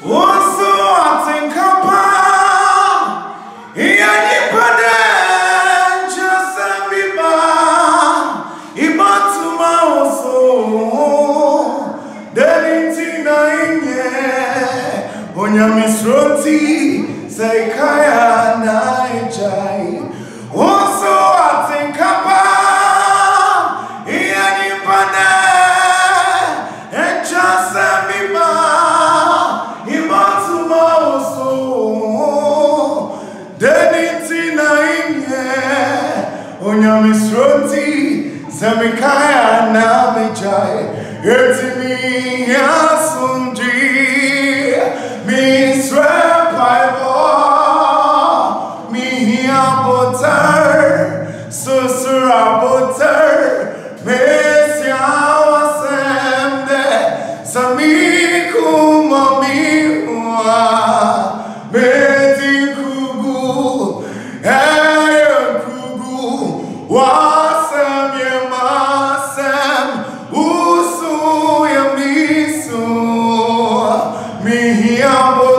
Also, I think about just Ibatuma also, Denitina inye, Onyamisroti, Saikaya Naijai. Also, I think about just Ibatuma also, Denitina inye, Onyamisroti, Samikaya Namijai, Etimi Yasunji, Misra Paibo, Mihia Botar, Susura Botar, Mesia Wasemde, Samiku Mamiwa, Meti Kugu, Ayan Kugu, Wasem Yemasem, Usu Yamisu, Mihia Botar.